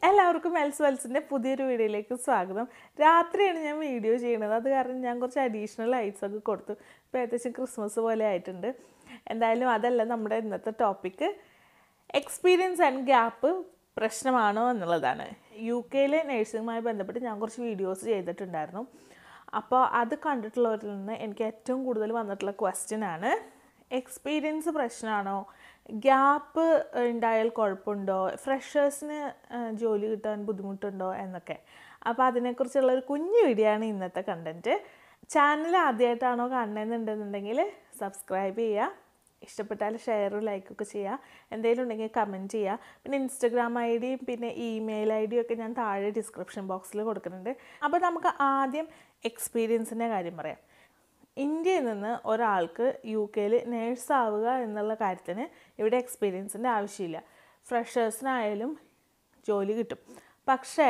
എല്ലാവർക്കും എൽസ് വെൽസിൻ്റെ പുതിയൊരു വീഡിയോയിലേക്ക് സ്വാഗതം. രാത്രിയാണ് ഞാൻ വീഡിയോ ചെയ്യുന്നത്. അത് കാരണം ഞാൻ കുറച്ച് അഡീഷണൽ ലൈറ്റ്സ് ഒക്കെ കൊടുത്തു. ഇപ്പോൾ ഏകദേശം ക്രിസ്മസ് പോലെ ആയിട്ടുണ്ട്. എന്തായാലും അതല്ല നമ്മുടെ ഇന്നത്തെ ടോപ്പിക്ക്. എക്സ്പീരിയൻസ് ആൻഡ് ഗ്യാപ്പ് പ്രശ്നമാണോ എന്നുള്ളതാണ്. UK നേഴ്സിംഗുമായി ബന്ധപ്പെട്ട് ഞാൻ കുറച്ച് വീഡിയോസ് ചെയ്തിട്ടുണ്ടായിരുന്നു. അപ്പോൾ അത് കണ്ടിട്ടുള്ളവരിൽ നിന്ന് എനിക്ക് ഏറ്റവും കൂടുതൽ വന്നിട്ടുള്ള ക്വസ്റ്റ്യനാണ്, എക്സ്പീരിയൻസ് പ്രശ്നമാണോ, ഗ്യാപ്പ് ഉണ്ടായാൽ കുഴപ്പമുണ്ടോ, ഫ്രഷേഴ്സിന് ജോലി കിട്ടാൻ ബുദ്ധിമുട്ടുണ്ടോ എന്നൊക്കെ. അപ്പോൾ അതിനെക്കുറിച്ചുള്ള ഒരു കുഞ്ഞു വീഡിയോ ആണ് ഇന്നത്തെ കണ്ടൻറ്റ്. ചാനൽ ആദ്യമായിട്ടാണോ കാണണമെന്നുണ്ടെന്നുണ്ടെങ്കിൽ സബ്സ്ക്രൈബ് ചെയ്യുക, ഇഷ്ടപ്പെട്ടാൽ ഷെയറും ലൈക്കൊക്കെ ചെയ്യുക, എന്തെങ്കിലും ഉണ്ടെങ്കിൽ കമൻറ്റ് ചെയ്യുക. പിന്നെ ഇൻസ്റ്റഗ്രാം ID പിന്നെ ഇമെയിൽ ID ഒക്കെ ഞാൻ താഴെ ഡിസ്ക്രിപ്ഷൻ ബോക്സിൽ കൊടുക്കുന്നുണ്ട്. അപ്പോൾ നമുക്ക് ആദ്യം എക്സ്പീരിയൻസിൻ്റെ കാര്യം പറയാം. ഇന്ത്യയിൽ നിന്ന് ഒരാൾക്ക് UK നേഴ്സ് ആവുക എന്നുള്ള കാര്യത്തിന് ഇവിടെ എക്സ്പീരിയൻസിൻ്റെ ആവശ്യമില്ല. ഫ്രഷേഴ്സിനായാലും ജോലി കിട്ടും. പക്ഷേ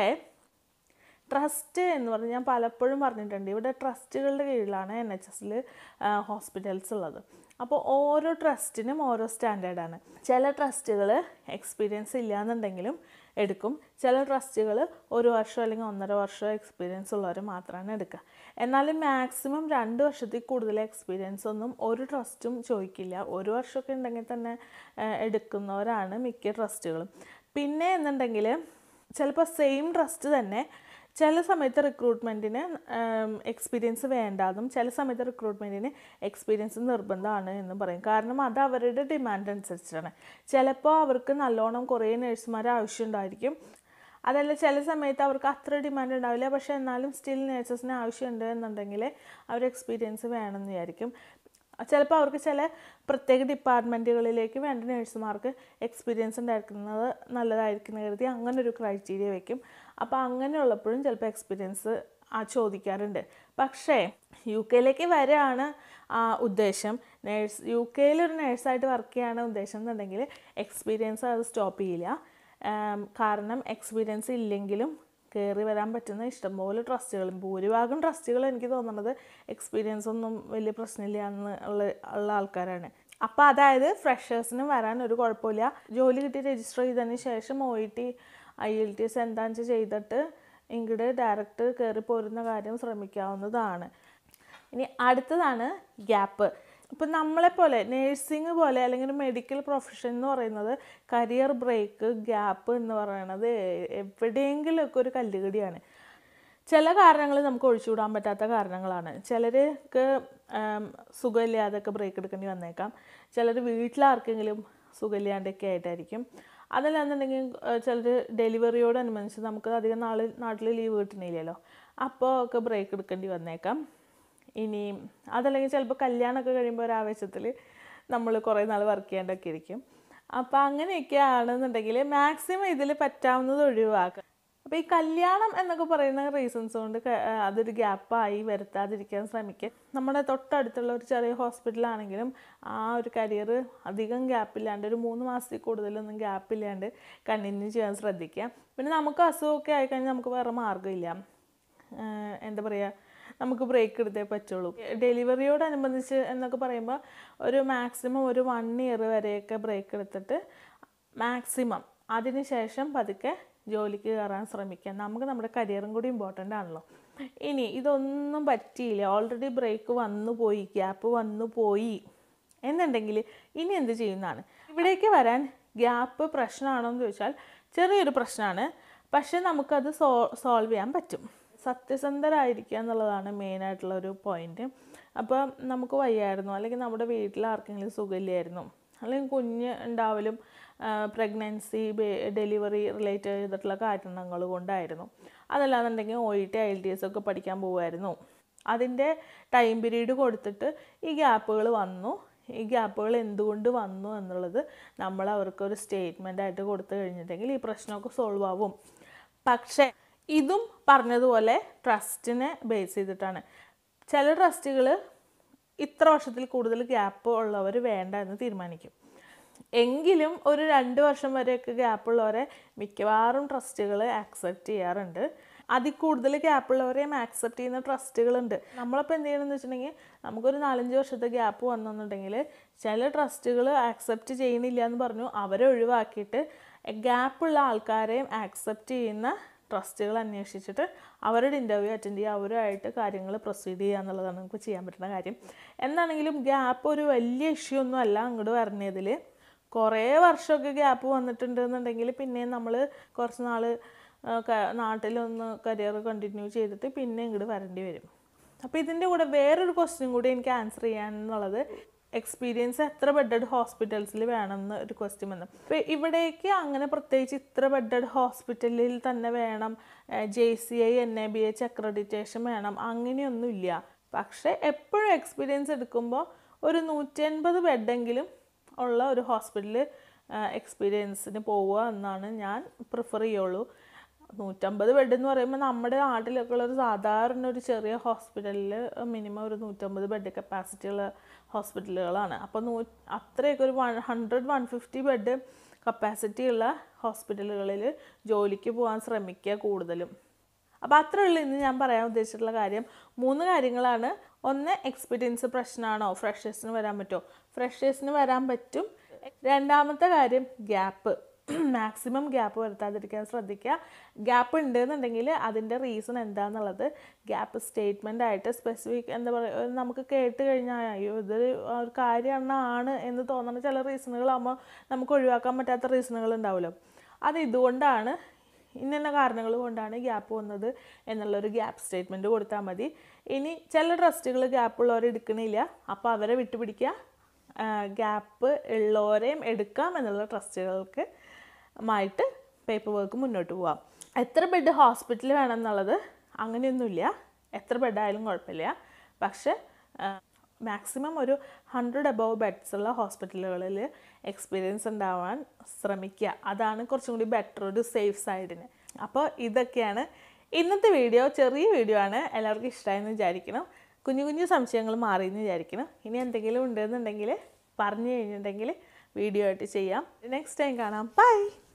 ട്രസ്റ്റ് എന്ന് പറഞ്ഞാൽ ഞാൻ പലപ്പോഴും പറഞ്ഞിട്ടുണ്ട്, ഇവിടെ ട്രസ്റ്റുകളുടെ കീഴിലാണ് NHSൽ ഹോസ്പിറ്റൽസ് ഉള്ളത്. അപ്പോൾ ഓരോ ട്രസ്റ്റിനും ഓരോ സ്റ്റാൻഡേർഡാണ്. ചില ട്രസ്റ്റുകൾ എക്സ്പീരിയൻസ് ഇല്ലയെന്നുണ്ടെങ്കിലും എടുക്കും. ചില ട്രസ്റ്റുകൾ 1 വർഷം അല്ലെങ്കിൽ 1.5 വർഷം എക്സ്പീരിയൻസ് ഉള്ളവർ മാത്രമാണ് എടുക്കുക. എന്നാലും മാക്സിമം 2 വർഷത്തിൽ കൂടുതൽ എക്സ്പീരിയൻസ് ഒന്നും ഒരു ട്രസ്റ്റും ചോദിക്കില്ല. 1 വർഷമൊക്കെ ഉണ്ടെങ്കിൽ തന്നെ എടുക്കുന്നവരാണ് മിക്ക ട്രസ്റ്റുകളും. പിന്നെ എന്നുണ്ടെങ്കിൽ ചിലപ്പോൾ സെയിം ട്രസ്റ്റ് തന്നെ ചില സമയത്ത് റിക്രൂട്ട്മെൻറ്റിന് എക്സ്പീരിയൻസ് വേണ്ടാതും ചില സമയത്ത് റിക്രൂട്ട്മെൻറ്റിന് എക്സ്പീരിയൻസ് നിർബന്ധമാണ് എന്നും പറയും. കാരണം അത് അവരുടെ ഡിമാൻഡ് അനുസരിച്ചാണ്. ചിലപ്പോൾ അവർക്ക് നല്ലോണം കുറേ നേഴ്സുമാരെ ആവശ്യമുണ്ടായിരിക്കും. അതല്ല ചില സമയത്ത് അവർക്ക് അത്ര ഡിമാൻഡ് ഉണ്ടാവില്ല, പക്ഷേ എന്നാലും സ്റ്റിൽ നേഴ്സസിന് ആവശ്യമുണ്ട് എന്നുണ്ടെങ്കിൽ അവർ എക്സ്പീരിയൻസ് വേണമെന്ന് വിചാരിക്കും. ചിലപ്പോൾ അവർക്ക് ചില പ്രത്യേക ഡിപ്പാർട്ട്മെൻറ്റുകളിലേക്ക് വേണ്ട നേഴ്സുമാർക്ക് എക്സ്പീരിയൻസ് ഉണ്ടായിരിക്കുന്നത് നല്ലതായിരിക്കുന്ന കരുതി അങ്ങനെ ഒരു ക്രൈറ്റീരിയ വയ്ക്കും. അപ്പോൾ അങ്ങനെയുള്ളപ്പോഴും ചിലപ്പോൾ എക്സ്പീരിയൻസ് ചോദിക്കാറുണ്ട്. പക്ഷേ UK വരെയാണ് ഉദ്ദേശം, UK ഒരു നേഴ്സായിട്ട് വർക്ക് ചെയ്യാണ് ഉദ്ദേശം എന്നുണ്ടെങ്കിൽ എക്സ്പീരിയൻസ് അത് സ്റ്റോപ്പ് ചെയ്യില്ല. കാരണം എക്സ്പീരിയൻസ് ഇല്ലെങ്കിലും കയറി വരാൻ പറ്റുന്ന ഇഷ്ടംപോലെ ട്രസ്റ്റുകളും, ഭൂരിഭാഗം ട്രസ്റ്റുകൾ എനിക്ക് തോന്നുന്നത് എക്സ്പീരിയൻസ് ഒന്നും വലിയ പ്രശ്നമില്ല ഉള്ള ആൾക്കാരാണ്. അപ്പോൾ അതായത് ഫ്രഷേഴ്സിനും വരാൻ ഒരു കുഴപ്പമില്ല. ജോലി കിട്ടി രജിസ്റ്റർ ചെയ്തതിന് ശേഷം OET IELTS എന്താണെന്ന് വെച്ചാൽ ചെയ്തിട്ട് ഇങ്ങോട്ട് ഡയറക്റ്റ് കയറി പോരുന്ന കാര്യം ശ്രമിക്കാവുന്നതാണ്. ഇനി അടുത്തതാണ് ഗ്യാപ്പ്. ഇപ്പം നമ്മളെപ്പോലെ നേഴ്സിംഗ് പോലെ അല്ലെങ്കിൽ മെഡിക്കൽ പ്രൊഫഷൻ എന്ന് പറയുന്നത് കരിയർ ബ്രേക്ക്, ഗ്യാപ്പ് എന്ന് പറയുന്നത് എവിടെയെങ്കിലുമൊക്കെ ഒരു കല്ലുകടിയാണ്. ചില കാരണങ്ങൾ നമുക്ക് ഒഴിച്ചുവിടാൻ പറ്റാത്ത കാരണങ്ങളാണ്. ചിലർക്ക് സുഖമില്ലാതൊക്കെ ബ്രേക്ക് എടുക്കേണ്ടി വന്നേക്കാം. ചിലർ വീട്ടിലാർക്കെങ്കിലും സുഖമില്ലാണ്ടൊക്കെ ആയിട്ടായിരിക്കും. അതല്ലാന്നുണ്ടെങ്കിൽ ചിലർ ഡെലിവറിയോടനുബന്ധിച്ച് നമുക്ക് അധികം നാട്ടിൽ ലീവ് കിട്ടണില്ലല്ലോ, അപ്പോൾ ഒക്കെ ബ്രേക്ക് എടുക്കേണ്ടി വന്നേക്കാം. ഇനി അതല്ലെങ്കിൽ ചിലപ്പോൾ കല്യാണമൊക്കെ കഴിയുമ്പോൾ ഒരു ആവേശത്തിൽ നമ്മൾ കുറേ നാൾ വർക്ക് ചെയ്യാണ്ടൊക്കെ ഇരിക്കും. അപ്പോൾ അങ്ങനെയൊക്കെ ആണെന്നുണ്ടെങ്കിൽ മാക്സിമം ഇതിൽ പറ്റാവുന്നത് ഒഴിവാക്കുക. അപ്പോൾ ഈ കല്യാണം എന്നൊക്കെ പറയുന്ന റീസൺസ് കൊണ്ട് അതൊരു ഗ്യാപ്പായി വരുത്താതിരിക്കാൻ ശ്രമിക്കുക. നമ്മുടെ തൊട്ടടുത്തുള്ള ഒരു ചെറിയ ഹോസ്പിറ്റലാണെങ്കിലും ആ ഒരു കരിയർ അധികം ഗ്യാപ്പില്ലാണ്ട്, ഒരു 3 മാസത്തിൽ കൂടുതലൊന്നും ഗ്യാപ്പില്ലാണ്ട് കണ്ടിന്യൂ ചെയ്യാൻ ശ്രദ്ധിക്കുക. പിന്നെ നമുക്ക് അസുഖമൊക്കെ ആയിക്കഴിഞ്ഞാൽ നമുക്ക് വേറെ മാർഗ്ഗമില്ല, എന്താ പറയുക, നമുക്ക് ബ്രേക്ക് എടുത്തേ പറ്റുള്ളൂ. ഡെലിവറിയോടനുബന്ധിച്ച് എന്നൊക്കെ പറയുമ്പോൾ ഒരു മാക്സിമം ഒരു 1 ഇയർ വരെയൊക്കെ ബ്രേക്ക് എടുത്തിട്ട് മാക്സിമം അതിന് ശേഷം പതുക്കെ ജോലിക്ക് കയറാൻ ശ്രമിക്കാം. നമുക്ക് നമ്മുടെ കരിയറും കൂടി ഇമ്പോർട്ടൻ്റ് ആണല്ലോ. ഇനി ഇതൊന്നും പറ്റിയില്ല, ഓൾറെഡി ബ്രേക്ക് വന്നു പോയി, ഗ്യാപ്പ് വന്നു പോയി എന്നുണ്ടെങ്കിൽ ഇനി എന്ത് ചെയ്യുന്നതാണ്. ഇവിടേക്ക് വരാൻ ഗ്യാപ്പ് പ്രശ്നമാണോ എന്ന് ചോദിച്ചാൽ ചെറിയൊരു പ്രശ്നമാണ്, പക്ഷേ നമുക്കത് സോൾവ് ചെയ്യാൻ പറ്റും. സത്യസന്ധരായിരിക്കുക എന്നുള്ളതാണ് മെയിനായിട്ടുള്ള ഒരു പോയിൻറ്റ്. അപ്പോൾ നമുക്ക് വയ്യായിരുന്നു, അല്ലെങ്കിൽ നമ്മുടെ വീട്ടിൽ ആർക്കെങ്കിലും സുഖമില്ലായിരുന്നു, അല്ലെങ്കിൽ കുഞ്ഞ് ഉണ്ടാവലും പ്രഗ്നൻസി ഡെലിവറി റിലേറ്റ് ചെയ്തിട്ടുള്ള കാരണങ്ങൾ കൊണ്ടായിരുന്നു. അതല്ലാന്നുണ്ടെങ്കിൽ OET IELTS ഒക്കെ പഠിക്കാൻ പോകുമായിരുന്നു. അതിൻ്റെ ടൈം പീരീഡ് കൊടുത്തിട്ട് ഈ ഗ്യാപ്പുകൾ വന്നു. ഈ ഗ്യാപ്പുകൾ എന്തുകൊണ്ട് വന്നു എന്നുള്ളത് നമ്മൾ അവർക്കൊരു സ്റ്റേറ്റ്മെൻ്റ് ആയിട്ട് കൊടുത്തു കഴിഞ്ഞിട്ടുണ്ടെങ്കിൽ ഈ പ്രശ്നമൊക്കെ സോൾവ് ആവും. പക്ഷേ ഇതും പറഞ്ഞതുപോലെ ട്രസ്റ്റിനെ ബേസ് ചെയ്തിട്ടാണ്. ചില ട്രസ്റ്റുകൾ ഇത്ര വർഷത്തിൽ കൂടുതൽ ഗ്യാപ്പ് ഉള്ളവർ വേണ്ട എന്ന് തീരുമാനിക്കും. എങ്കിലും ഒരു 2 വർഷം വരെയൊക്കെ ഗ്യാപ്പുള്ളവരെ മിക്കവാറും ട്രസ്റ്റുകൾ ആക്സെപ്റ്റ് ചെയ്യാറുണ്ട്. അതിൽ കൂടുതൽ ഗ്യാപ്പുള്ളവരെയും ആക്സെപ്റ്റ് ചെയ്യുന്ന ട്രസ്റ്റുകളുണ്ട്. നമ്മളപ്പോൾ എന്ത് ചെയ്യണമെന്ന് വെച്ചിട്ടുണ്ടെങ്കിൽ നമുക്കൊരു 4-5 വർഷത്തെ ഗ്യാപ്പ് വന്നെന്നുണ്ടെങ്കിൽ ചില ട്രസ്റ്റുകൾ ആക്സെപ്റ്റ് ചെയ്യണില്ല എന്ന് പറഞ്ഞു അവരെ ഒഴിവാക്കിയിട്ട് ഗ്യാപ്പുള്ള ആൾക്കാരെയും ആക്സെപ്റ്റ് ചെയ്യുന്ന ട്രസ്റ്റുകൾ അന്വേഷിച്ചിട്ട് അവരുടെ ഇൻ്റർവ്യൂ അറ്റൻഡ് ചെയ്യുക, അവരുമായിട്ട് കാര്യങ്ങൾ പ്രൊസീഡ് ചെയ്യുക എന്നുള്ളതാണ് നമുക്ക് ചെയ്യാൻ പറ്റുന്ന കാര്യം. എന്താണെങ്കിലും ഗ്യാപ്പ് ഒരു വലിയ ഇഷ്യൂ ഒന്നും അല്ല അങ്ങോട്ട് വരുന്നതിൽ. കുറേ വർഷമൊക്കെ ഗ്യാപ്പ് വന്നിട്ടുണ്ടെന്നുണ്ടെങ്കിൽ പിന്നെയും നമ്മൾ കുറച്ച് നാൾ നാട്ടിലൊന്ന് കരിയർ കണ്ടിന്യൂ ചെയ്തിട്ട് പിന്നെ ഇങ്ങോട്ട് വരേണ്ടി വരും. അപ്പോൾ ഇതിൻ്റെ കൂടെ വേറൊരു ക്വസ്റ്റ്യൻ കൂടി എനിക്ക് ആൻസർ ചെയ്യാനുള്ളത്, എക്സ്പീരിയൻസ് എത്ര ബെഡഡ് ഹോസ്പിറ്റൽസിൽ വേണമെന്ന് ഒരു ക്വസ്റ്റ്യൻ വന്നു. അപ്പോൾ ഇവിടേക്ക് അങ്ങനെ പ്രത്യേകിച്ച് ഇത്ര ബെഡഡ് ഹോസ്പിറ്റലിൽ തന്നെ വേണം, JCI NABH അക്രഡിറ്റേഷൻ വേണം, അങ്ങനെയൊന്നുമില്ല. പക്ഷേ എപ്പോഴും എക്സ്പീരിയൻസ് എടുക്കുമ്പോൾ ഒരു 150 ബെഡെങ്കിലും ഉള്ള ഒരു ഹോസ്പിറ്റലിൽ എക്സ്പീരിയൻസിന് പോവുക എന്നാണ് ഞാൻ പ്രിഫർ ചെയ്യുള്ളൂ. 150 ബെഡ് എന്ന് പറയുമ്പോൾ നമ്മുടെ നാട്ടിലൊക്കെ ഉള്ളൊരു സാധാരണ ഒരു ചെറിയ ഹോസ്പിറ്റലിൽ മിനിമം ഒരു 150 ബെഡ് കപ്പാസിറ്റി ഉള്ള ഹോസ്പിറ്റലുകളാണ്. അപ്പോൾ അത്രയൊക്കെ ഒരു 100-150 ബെഡ് കപ്പാസിറ്റി ഉള്ള ഹോസ്പിറ്റലുകളിൽ ജോലിക്ക് പോകാൻ ശ്രമിക്കുക കൂടുതലും. അപ്പോൾ അത്രേ ഉള്ളൂ ഇന്ന് ഞാൻ പറയാൻ ഉദ്ദേശിച്ചിട്ടുള്ള കാര്യം. 3 കാര്യങ്ങളാണ്. ഒന്ന്, എക്സ്പീരിയൻസ് പ്രശ്നമാണോ, ഫ്രഷേഴ്സിന് വരാൻ പറ്റുമോ? ഫ്രഷേഴ്സിന് വരാൻ പറ്റും. രണ്ടാമത്തെ കാര്യം, ഗ്യാപ്പ്, മാക്സിമം ഗ്യാപ്പ് വരുത്താതിരിക്കാൻ ശ്രദ്ധിക്കുക. ഗ്യാപ്പ് ഉണ്ടെന്നുണ്ടെങ്കിൽ അതിൻ്റെ റീസൺ എന്താണെന്നുള്ളത് ഗ്യാപ്പ് സ്റ്റേറ്റ്മെൻ്റ് ആയിട്ട് സ്പെസിഫിക് എന്താ പറയുക, നമുക്ക് കേട്ട് കഴിഞ്ഞാൽ അയ്യോ ഇതൊരു ഒരു കാര്യമാണ് എന്ന് തോന്നുന്ന ചില റീസണുകളാകുമ്പോൾ നമുക്ക് ഒഴിവാക്കാൻ പറ്റാത്ത റീസണുകൾ ഉണ്ടാവുമല്ലോ. അത് ഇതുകൊണ്ടാണ്, ഇന്ന കാരണങ്ങൾ കൊണ്ടാണ് ഗ്യാപ്പ് വന്നത് എന്നുള്ളൊരു ഗ്യാപ്പ് സ്റ്റേറ്റ്മെൻറ്റ് കൊടുത്താൽ മതി. ഇനി ചില ട്രസ്റ്റുകൾ ഗ്യാപ്പുള്ളവരെ എടുക്കണില്ല, അപ്പോൾ അവരെ വിട്ടുപിടിക്കുക. ഗ്യാപ്പ് ഉള്ളവരെയും എടുക്കാം എന്നുള്ള ട്രസ്റ്റുകൾക്ക് മായിട്ട് പേപ്പർ വർക്ക് മുന്നോട്ട് പോവാം. എത്ര ബെഡ് ഹോസ്പിറ്റൽ വേണം എന്നുള്ളത് അങ്ങനെയൊന്നുമില്ല, എത്ര ബെഡായാലും കുഴപ്പമില്ല. പക്ഷേ മാക്സിമം ഒരു 100 above ബെഡ്സ് ഉള്ള ഹോസ്പിറ്റലുകളിൽ എക്സ്പീരിയൻസ് ഉണ്ടാവാൻ ശ്രമിക്കുക. അതാണ് കുറച്ചും കൂടി ബെറ്റർ, ഒരു സേഫ് സൈഡിന്. അപ്പോൾ ഇതൊക്കെയാണ് ഇന്നത്തെ വീഡിയോ. ചെറിയ വീഡിയോ ആണ്, എല്ലാവർക്കും ഇഷ്ടമായെന്ന് വിചാരിക്കണം. കുഞ്ഞു സംശയങ്ങൾ മാറിയെന്ന് വിചാരിക്കണം. ഇനി എന്തെങ്കിലും ഉണ്ടെന്നുണ്ടെങ്കിൽ പറഞ്ഞു കഴിഞ്ഞിട്ടുണ്ടെങ്കിൽ വീഡിയോ ആയിട്ട് ചെയ്യാം. നെക്സ്റ്റ് ടൈം കാണാം. ബൈ.